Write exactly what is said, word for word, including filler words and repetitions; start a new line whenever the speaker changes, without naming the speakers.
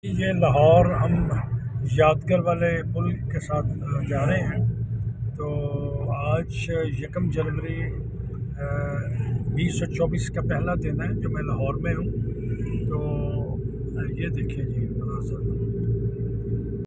ये लाहौर हम यादगार वाले पुल के साथ जा रहे हैं। तो आज यकम जनवरी बीस सौ चौबीस का पहला दिन है जो मैं लाहौर में हूँ। तो ये देखिए जी मनाज़र।